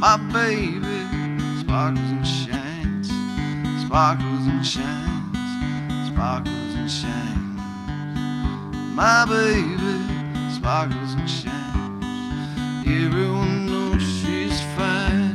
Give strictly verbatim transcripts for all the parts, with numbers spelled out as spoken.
My baby sparkles and shines, sparkles and shines, sparkles and shines. My baby sparkles and shines. Everyone knows she's fine.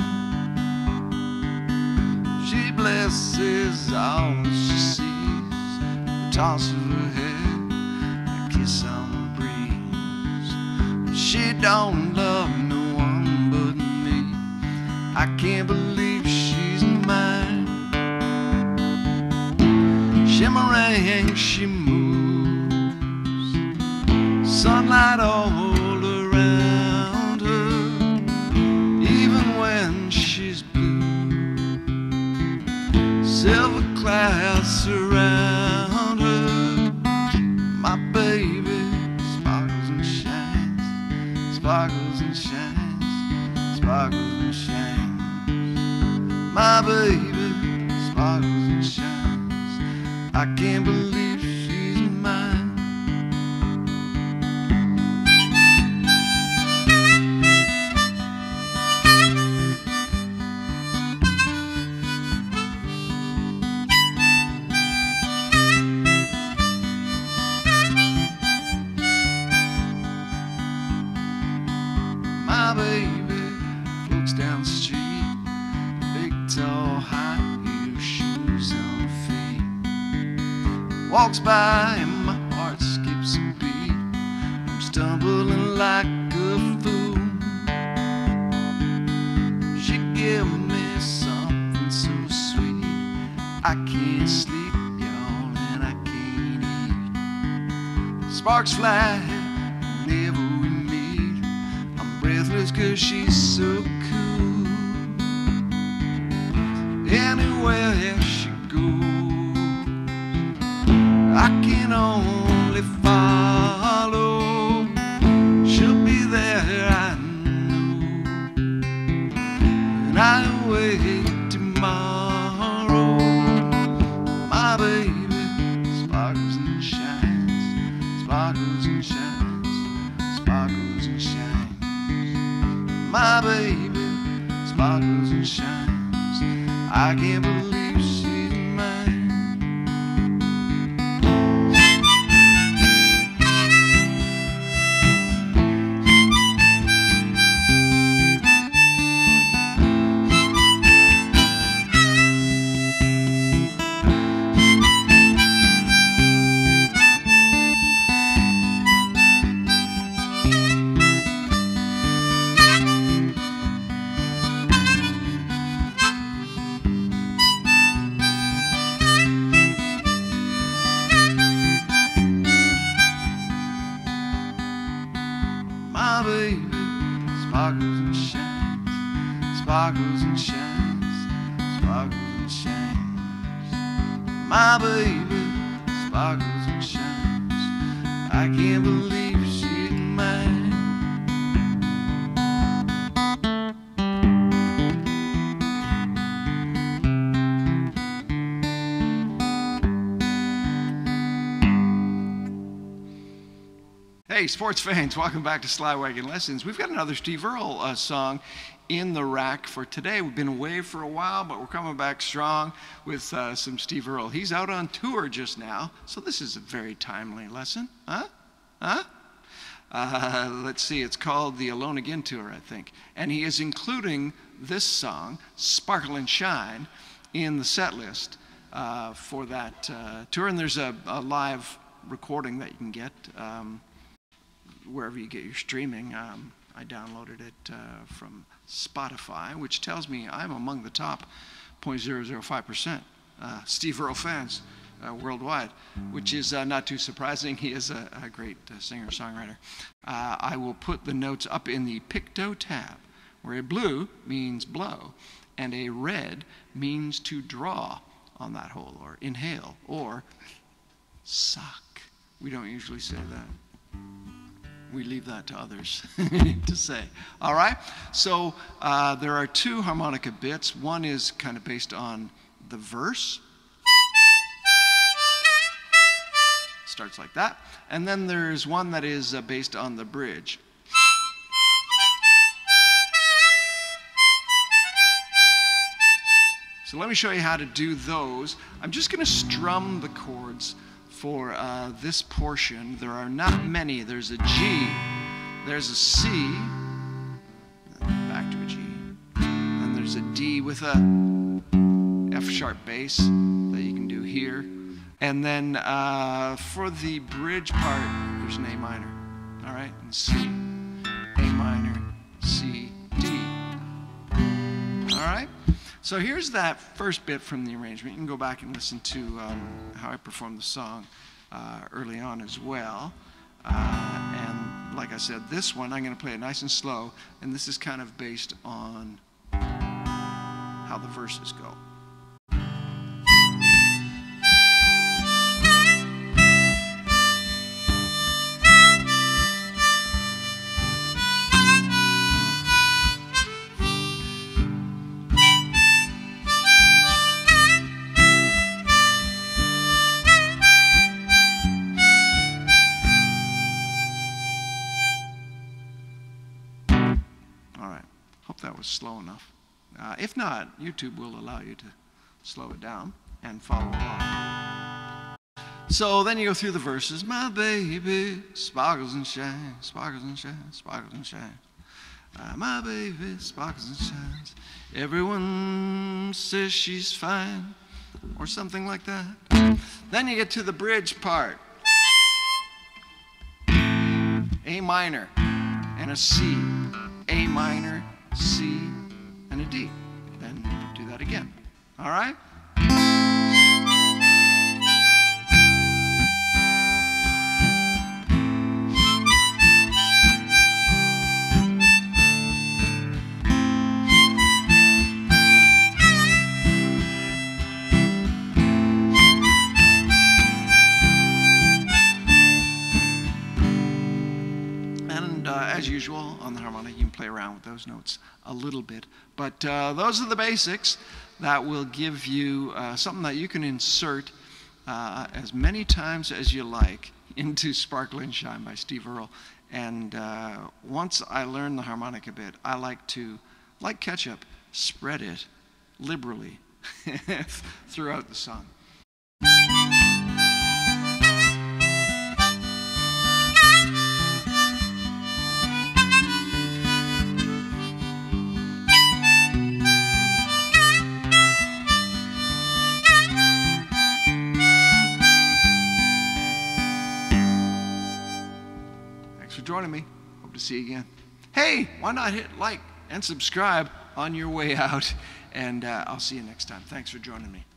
She blesses all that she sees. The toss of her head, a kiss on the breeze. But she don't love no one but me. I can't believe she's mine. Shimmering, she moves, sunlight all around her, even when she's blue. Silver clouds surround her. My baby sparkles and shines, sparkles and shines, sparkles and shines. My baby sparkles and shines. I can't believe she's mine. My baby floats down the street, big, tall, high heel shoes on her feet. Walks by and my heart skips a beat. I'm stumbling like a fool. She gave me something so sweet. I can't sleep, y'all, and I can't eat. Sparks fly whenever we meet. I'm breathless 'cause she's so cool. Anywhere she goes, I can only follow. She'll be there, I know. And I wait tomorrow. My baby sparkles and shines, sparkles and shines, sparkles and shines. My baby sparkles and shines. I can't believe she's mine. My baby sparkles and shines, sparkles and shines, sparkles and shines. My baby sparkles and shines. I can't believe she's mine. Hey, sports fans, welcome back to Sly Wagon Lessons. We've got another Steve Earle uh, song in the rack for today. We've been away for a while, but we're coming back strong with uh, some Steve Earle. He's out on tour just now, so this is a very timely lesson. Huh? Huh? Uh, let's see, it's called the Alone Again Tour, I think. And he is including this song, Sparkle and Shine, in the set list uh, for that uh, tour. And there's a, a live recording that you can get um, wherever you get your streaming. Um, I downloaded it uh, from Spotify, which tells me I'm among the top zero point zero zero five percent uh, Steve Earle fans uh, worldwide, which is uh, not too surprising. He is a, a great uh, singer-songwriter. Uh, I will put the notes up in the PictoTab, where a blue means blow, and a red means to draw on that hole, or inhale, or suck. We don't usually say that. We leave that to others to say. All right? So uh, there are two harmonica bits. One is kind of based on the verse. Starts like that. And then there's one that is uh, based on the bridge. So let me show you how to do those. I'm just going to strum the chords for uh, this portion. There are not many. There's a G, there's a C, back to a G, and there's a D with a F sharp bass that you can do here. And then uh, for the bridge part, there's an A minor, all right, and C, A minor, C, D, all right? So here's that first bit from the arrangement. You can go back and listen to um, how I performed the song uh, early on as well. Uh, and like I said, this one, I'm going to play it nice and slow, and this is kind of based on how the verses go. Hope that was slow enough. Uh, if not, YouTube will allow you to slow it down and follow along. So then you go through the verses. My baby sparkles and shines, sparkles and shines, sparkles and shines. Uh, my baby sparkles and shines. Everyone says she's fine, or something like that. Then you get to the bridge part. A minor and a C, A minor, C, and a D. Then do that again. All right? Uh, as usual, on the harmonica, you can play around with those notes a little bit. But uh, those are the basics that will give you uh, something that you can insert uh, as many times as you like into Sparkle and Shine by Steve Earle. And uh, once I learn the harmonica bit, I like to, like ketchup, spread it liberally throughout the song. For joining me. Hope to see you again. Hey, why not hit like and subscribe on your way out, and uh, I'll see you next time. Thanks for joining me.